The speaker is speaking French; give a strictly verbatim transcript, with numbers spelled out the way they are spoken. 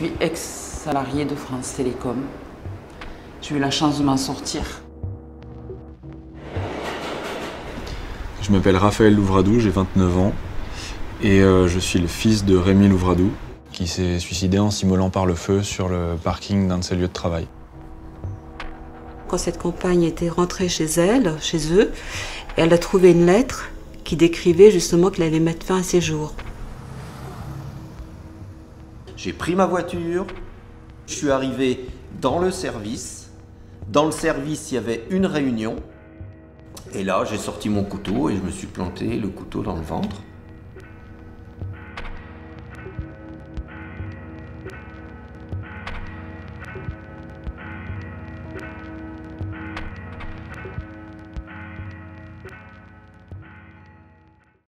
suis ex-salariée de France Télécom. J'ai eu la chance de m'en sortir. Je m'appelle Raphaël Louvradou, j'ai vingt-neuf ans et euh, je suis le fils de Rémi Louvradou qui s'est suicidé en s'immolant par le feu sur le parking d'un de ses lieux de travail. Quand cette compagne était rentrée chez elle, chez eux, elle a trouvé une lettre qui décrivait justement qu'elle allait mettre fin à ses jours. J'ai pris ma voiture, je suis arrivé dans le service. Dans le service, il y avait une réunion. Et là, j'ai sorti mon couteau et je me suis planté le couteau dans le ventre.